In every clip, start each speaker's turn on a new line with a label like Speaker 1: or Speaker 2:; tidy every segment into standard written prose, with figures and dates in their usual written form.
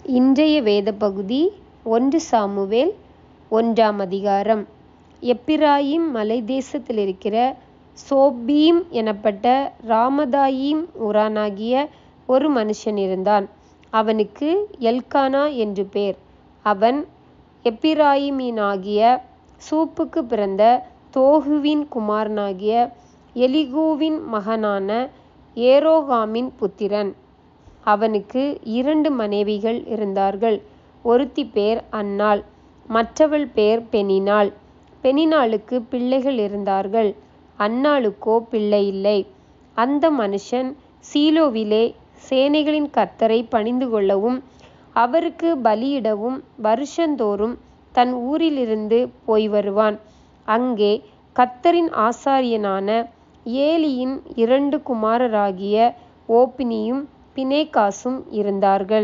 Speaker 1: இன்றைய வேத பகுதி 1 சாமுவேல் 1ஆம் அதிகாரம். எப்பிராயீம் மலைத்தேசத்திலிருக்கிற சோப்பீம் எனப்பட்ட ராமதாயீம் ஊரானாகிய ஒரு மனுஷன் இருந்தான். அவனுக்கு எல்க்கானா என்று பேர். அவன் எப்பிராயீமியனாகிய சூப்புக்கு பிறந்த தோகுவின் குமாரனாகிய எலிகூவின் மகனான ஏரோகாமின் புத்திரன். அவனுக்கு 2 மனைவிகள் இருந்தார்கள். ஒருத்தி பேர் அன்னாள், மற்றவள் பேர் பெனின்னாள். பெனின்னாளுக்கு பிள்ளைகள் இருந்தார்கள், அன்னாளுக்கோ பிள்ளை இல்லை. அந்த மனுஷன் சீலோவிலே சேனைகளின் கர்த்தரை பணிந்து கொள்ளவும் அவருக்கு பலியிடவும் வருஷந்தோறும் தன் ஊரிலிருந்து போய் வருவான். அங்கே கர்த்தரின் ஆசாரியனான ஏலியின் 2 குமாரராகிய ஓப்னியும் பினெகாசும் இருந்தார்கள்.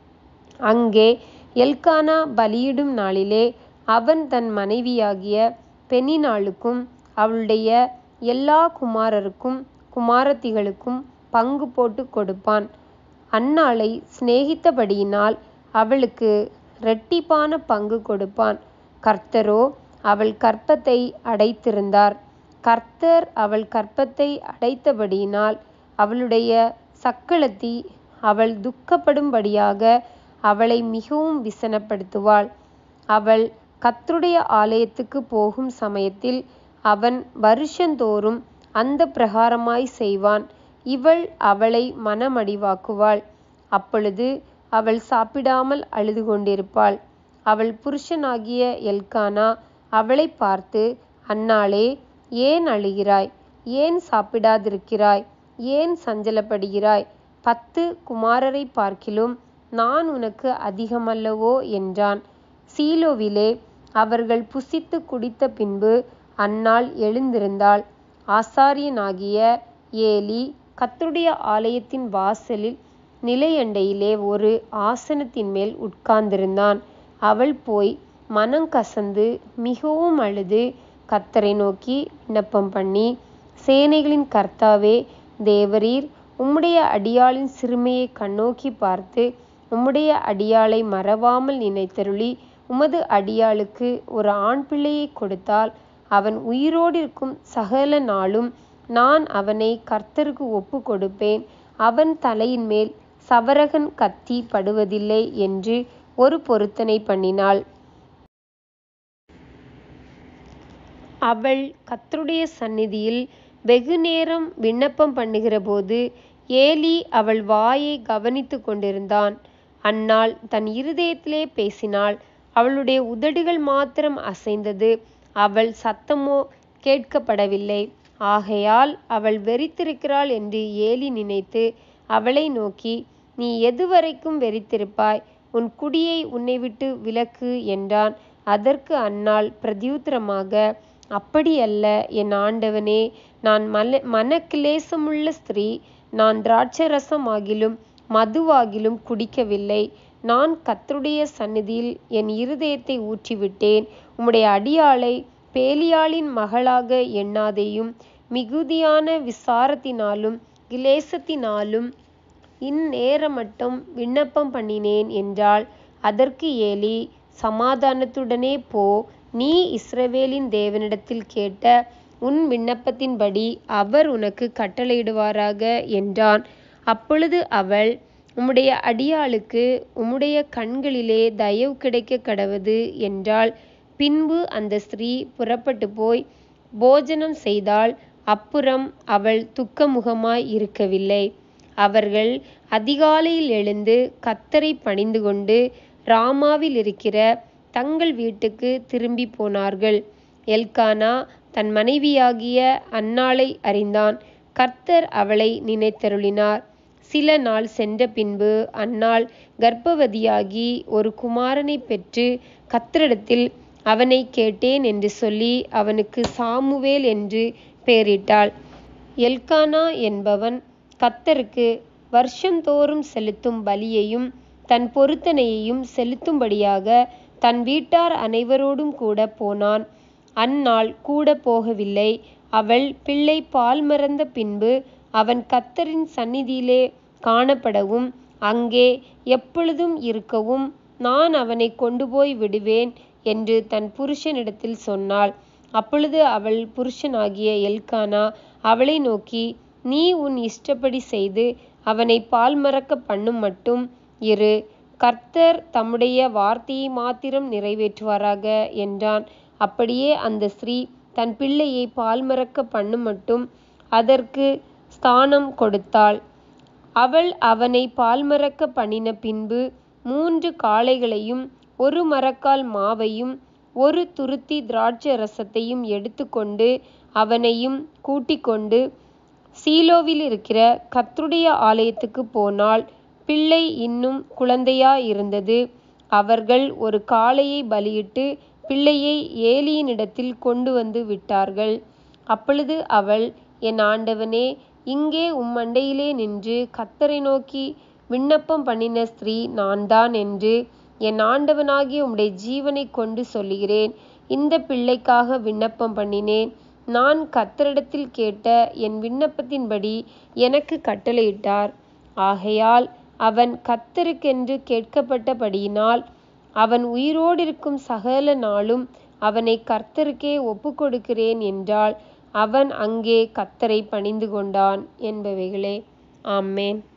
Speaker 1: அங்கே எல்க்கானா பலியிடும் நாளிலே அவன் தன் மனைவியாகிய பெனின்னாளுக்கும் அவளுடைய எல்லா குமாரருக்கும் குமாரத்திகளுக்கும் பங்கு போட்டு கொடுப்பான். அன்னாளை சிநேகித்தபடியினால் அவளுக்கு இரட்டிப்பான பங்கு கொடுப்பான். கர்த்தரோ அவள் கர்ப்பத்தை அடைத்திருந்தார். கர்த்தர் அவள் கர்ப்பத்தை அடைத்தபடியினால் அவளுடைய சக்களத்தி அவள் துக்கப்படும்படியாக அவளை மிகவும் விசனப்படுத்துவாள். அவள் கர்த்தருடைய ஆலயத்துக்கு போகும் சமயத்தில் அவன் வருஷந்தோறும் அந்த பிரகாரமாய் செய்வான். இவள் அவளை மனமடிவாக்குவாள். அப்பொழுது அவள் சாப்பிடாமல் அழுது கொண்டிருப்பாள். அவள் புருஷனாகிய எல்க்கானா அவளை பார்த்து, அன்னாளே, ஏன் அழுகிறாய்? ஏன் சாப்பிடாதிருக்கிறாய்? ஏன் சஞ்சலப்படுகிறாய்? 10 குமாரரை பார்க்கிலும் நான் உனக்கு அதிகமல்லவோ என்றான். சீலோவிலே அவர்கள் புசித்து குடித்த பின்பு அன்னாள் எழுந்திருந்தாள். ஆசாரியனாகிய ஏலி கர்த்தருடைய ஆலயத்தின் வாசலில் நிலையண்டையிலே ஒரு ஆசனத்தின் மேல் உட்கார்ந்திருந்தான். அவள் போய் மனங்கசந்து மிகவும் அழுது கர்த்தரை நோக்கி விண்ணப்பம் பண்ணி, சேனைகளின் கர்த்தாவே, தேவரீர் உம்முடைய அடியாளின் சிறுமையை கண்ணோக்கி பார்த்து உம்முடைய அடியாளை மறவாமல் நினைத்தருளி உமது அடியாளுக்கு ஒரு ஆண் பிள்ளையை கொடுத்தால் அவன் உயிரோடிருக்கும் சகல நாளும் நான் அவனை கர்த்தருக்கு ஒப்பு கொடுப்பேன். அவன் தலையின் மேல் சவரகன் கத்தி படுவதில்லை என்று ஒரு பொருத்தனை பண்ணினாள். அவள் கர்த்தருடைய சந்நிதியில் வெகுநேரம் விண்ணப்பம் பண்ணுகிறபோது ஏலி அவள் வாயை கவனித்து கொண்டிருந்தான். அன்னாள் தன் இருதயத்திலே பேசினாள். அவளுடைய உதடுகள் மாத்திரம் அசைந்தது, அவள் சத்தமோ கேட்கப்படவில்லை. ஆகையால் அவள் வெறித்திருக்கிறாள் என்று ஏலி நினைத்து அவளை நோக்கி, நீ எதுவரைக்கும் வெறித்திருப்பாய்? உன் குடியை உன்னை விட்டு விலக்கு என்றான். அதற்கு அன்னாள் பிரதியுத்தரமாக, அப்படியல்ல என் ஆண்டவனே, நான் மனக்கிலேசமுள்ள ஸ்திரீ. நான் திராட்சரசம் ஆகிலும் மதுவாகிலும் குடிக்கவில்லை. நான் கர்த்தருடைய சந்நிதியில் என் இருதயத்தை ஊற்றிவிட்டேன். உம்முடைய அடியாளை பேலியாளின் மகளாக எண்ணாதேயும். மிகுதியான விசாரத்தினாலும் கிலேசத்தினாலும் இந்நேரமட்டும் விண்ணப்பம் பண்ணினேன் என்றாள். அதற்கு ஏலி, சமாதானத்துடனே போ, நீ இஸ்ரவேலின் தேவனிடத்தில் கேட்ட உன் விண்ணப்பத்தின்படி அவர் உனக்கு கட்டளையிடுவாராக என்றான். அப்பொழுது அவள், உம்முடைய அடியாளுக்கு உம்முடைய கண்களிலே தயவு கிடைக்க கடவது என்றாள். பின்பு அந்த ஸ்திரீ புறப்பட்டு போய் போஜனம் செய்தாள். அப்புறம் அவள் துக்கமுகமாய் இருக்கவில்லை. அவர்கள் அதிகாலையில் எழுந்து கர்த்தரை பணிந்து கொண்டு ராமாவில் இருக்கிற தங்கள் வீட்டுக்கு திரும்பி போனார்கள். எல்க்கானா தன் மனைவியாகிய அன்னாளை அறிந்தான். கர்த்தர் அவளை நினைத்தருளினார். சில நாள் சென்ற பின்பு அன்னாள் கர்ப்பவதியாகி ஒரு குமாரனை பெற்று கர்த்தரிடத்தில் அவனை கேட்டேன் என்று சொல்லி அவனுக்கு சாமுவேல் என்று பெயரிட்டாள். எல்க்கானா என்பவன் கர்த்தருக்கு வருஷந்தோறும் செலுத்தும் பலியையும் தன் பொருத்தனையையும் செலுத்தும்படியாக தன் வீட்டார் அனைவரோடும் கூட போனான். அன்னாள் கூட போகவில்லை. அவள் பிள்ளை பால் மறந்த பின்பு அவன் கர்த்தரின் சந்நிதியிலே காணப்படவும் அங்கே எப்பொழுதும் இருக்கவும் நான் அவனை கொண்டு போய் விடுவேன் என்று தன் புருஷனிடத்தில் சொன்னாள். அப்பொழுது அவள் புருஷனாகிய எல்க்கானா அவளை நோக்கி, நீ உன் இஷ்டப்படி செய்து அவனை பால் மறக்க பண்ணும் மட்டும் இரு. கர்த்தர் தம்முடைய வார்த்தையை மாத்திரம் நிறைவேற்றுவாராக என்றான். அப்படியே அந்த ஸ்திரீ தன் பிள்ளையை பால் மறக்க பண்ணும் மட்டும் அதற்கு ஸ்தானம் கொடுத்தாள். அவள் அவனை பால் மறக்க பண்ணின பின்பு 3 காளைகளையும் 1 மரக்கால் மாவையும் 1 துருத்தி திராட்சை ரசத்தையும் எடுத்துக்கொண்டு அவனையும் கூட்டிக்கொண்டு சீலோவிலிருக்கிற கர்த்தருடைய ஆலயத்துக்கு போனாள். பிள்ளை இன்னும் குழந்தையாயிருந்தது. அவர்கள் ஒரு காளையை பலியிட்டு பிள்ளையை ஏலியினிடத்தில் கொண்டு வந்து விட்டார்கள். அப்பொழுது அவள், என் ஆண்டவனே, இங்கே உம்மண்டையிலே நின்று கர்த்தரை நோக்கி விண்ணப்பம் பண்ணின ஸ்திரீ நான்தான் என்று என் ஆண்டவனாகிய உம்முடைய ஜீவனைக் கொண்டு சொல்லுகிறேன். இந்த பிள்ளைக்காக விண்ணப்பம் பண்ணினேன். நான் கர்த்தரிடத்தில் கேட்ட என் விண்ணப்பத்தின்படி எனக்கு கட்டளையிட்டார். ஆகையால் அவன் கர்த்தருக்கென்று கேட்கப்பட்டபடியினால் அவன் உயிரோடிருக்கும் சகல நாளும் அவனை கர்த்தருக்கே ஒப்புக்கொடுக்கிறேன் என்றாள். அவன் அங்கே கர்த்தரை பணிந்து கொண்டான் என்பவைகளே. ஆமென்.